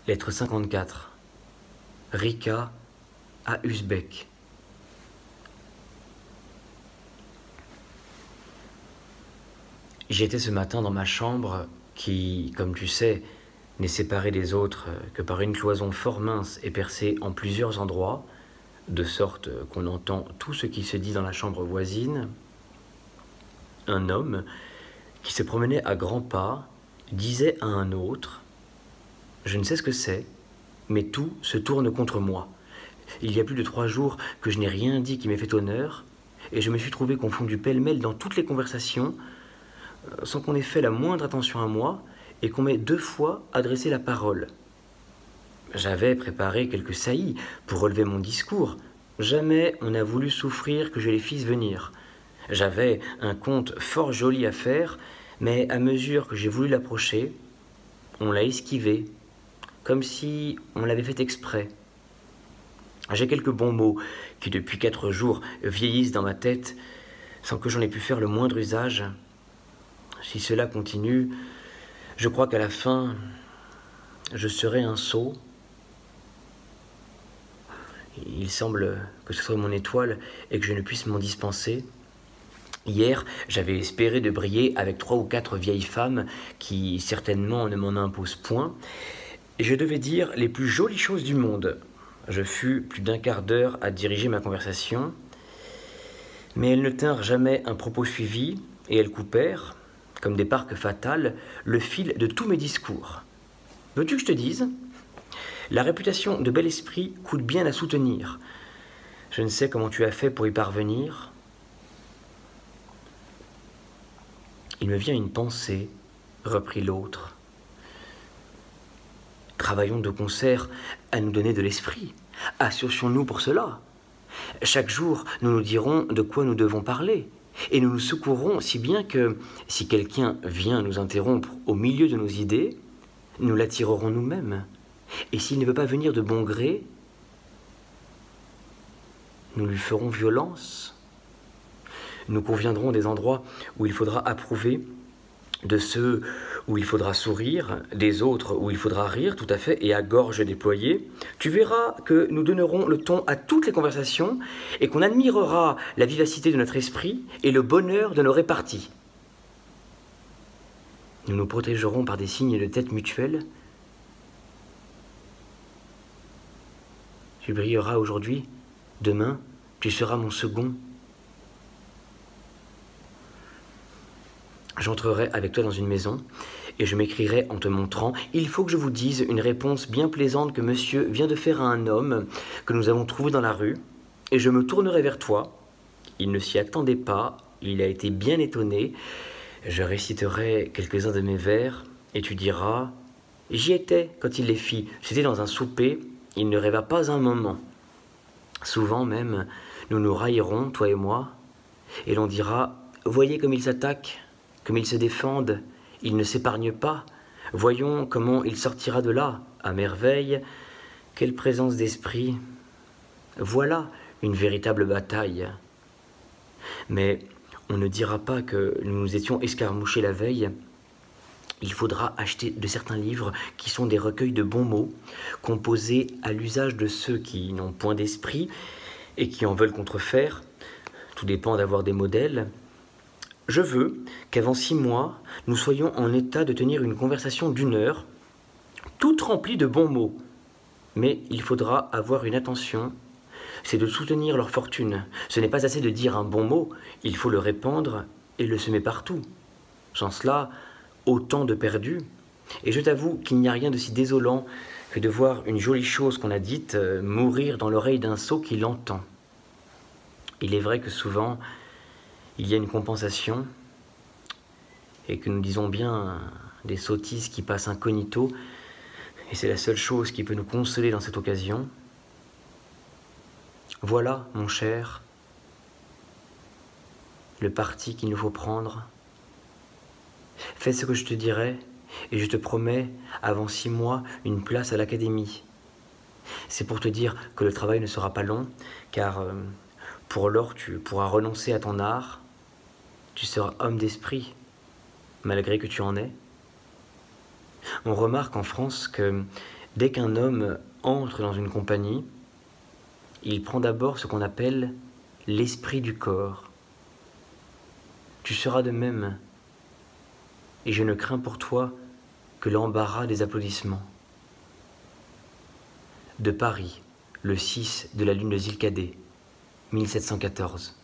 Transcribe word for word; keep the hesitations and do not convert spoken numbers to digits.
Lettre cinquante-quatre. Rika à Uzbek. J'étais ce matin dans ma chambre qui, comme tu sais, n'est séparée des autres que par une cloison fort mince et percée en plusieurs endroits, de sorte qu'on entend tout ce qui se dit dans la chambre voisine. Un homme, qui se promenait à grands pas, disait à un autre « Je ne sais ce que c'est, mais tout se tourne contre moi. Il y a plus de trois jours que je n'ai rien dit qui m'ait fait honneur, et je me suis trouvé confondu pêle-mêle dans toutes les conversations, sans qu'on ait fait la moindre attention à moi, et qu'on m'ait deux fois adressé la parole. J'avais préparé quelques saillies pour relever mon discours. Jamais on n'a voulu souffrir que je les fisse venir. J'avais un conte fort joli à faire, mais à mesure que j'ai voulu l'approcher, on l'a esquivé, comme si on l'avait fait exprès. J'ai quelques bons mots qui, depuis quatre jours, vieillissent dans ma tête, sans que j'en ai pu faire le moindre usage. Si cela continue, je crois qu'à la fin, je serai un sot. Il semble que ce soit mon étoile et que je ne puisse m'en dispenser. Hier, j'avais espéré de briller avec trois ou quatre vieilles femmes qui, certainement, ne m'en imposent point. Et je devais dire les plus jolies choses du monde. Je fus plus d'un quart d'heure à diriger ma conversation, mais elles ne tinrent jamais un propos suivi et elles coupèrent, comme des parques fatales, le fil de tous mes discours. Veux-tu que je te dise ? La réputation de bel esprit coûte bien à soutenir. Je ne sais comment tu as fait pour y parvenir. Il me vient une pensée, reprit l'autre. Travaillons de concert à nous donner de l'esprit. Associons-nous pour cela. Chaque jour, nous nous dirons de quoi nous devons parler. Et nous nous secourrons si bien que, si quelqu'un vient nous interrompre au milieu de nos idées, nous l'attirerons nous-mêmes. Et s'il ne veut pas venir de bon gré, nous lui ferons violence. Nous conviendrons des endroits où il faudra approuver, de ceux où il faudra sourire, des autres où il faudra rire, tout à fait, et à gorge déployée. Tu verras que nous donnerons le ton à toutes les conversations et qu'on admirera la vivacité de notre esprit et le bonheur de nos réparties. Nous nous protégerons par des signes de tête mutuels. Tu brilleras aujourd'hui, demain, tu seras mon second. J'entrerai avec toi dans une maison et je m'écrirai en te montrant « Il faut que je vous dise une réponse bien plaisante que monsieur vient de faire à un homme que nous avons trouvé dans la rue et je me tournerai vers toi. Il ne s'y attendait pas, il a été bien étonné. Je réciterai quelques-uns de mes vers et tu diras « J'y étais quand il les fit, j'étais dans un souper, il ne rêva pas un moment. Souvent même, nous nous raillerons, toi et moi, et l'on dira « Voyez comme il s'attaque ». Comme ils se défendent, ils ne s'épargnent pas. Voyons comment il sortira de là, à merveille. Quelle présence d'esprit. Voilà une véritable bataille. Mais on ne dira pas que nous nous étions escarmouchés la veille. Il faudra acheter de certains livres qui sont des recueils de bons mots, composés à l'usage de ceux qui n'ont point d'esprit et qui en veulent contrefaire. Tout dépend d'avoir des modèles. Je veux qu'avant six mois, nous soyons en état de tenir une conversation d'une heure, toute remplie de bons mots. Mais il faudra avoir une attention, c'est de soutenir leur fortune. Ce n'est pas assez de dire un bon mot, il faut le répandre et le semer partout. Sans cela, autant de perdus. Et je t'avoue qu'il n'y a rien de si désolant que de voir une jolie chose qu'on a dite euh, mourir dans l'oreille d'un sot qui l'entend. Il est vrai que souvent, il y a une compensation et que nous disons bien des sottises qui passent incognito et c'est la seule chose qui peut nous consoler dans cette occasion. Voilà, mon cher, le parti qu'il nous faut prendre. Fais ce que je te dirai et je te promets, avant six mois, une place à l'académie. C'est pour te dire que le travail ne sera pas long, car euh, pour lors tu pourras renoncer à ton art. Tu seras homme d'esprit, malgré que tu en aies. On remarque en France que Dès qu'un homme entre dans une compagnie, il prend d'abord ce qu'on appelle l'esprit du corps. Tu seras de même, et je ne crains pour toi que l'embarras des applaudissements. De Paris, le six de la lune de Zilkadé, mille sept cent quatorze.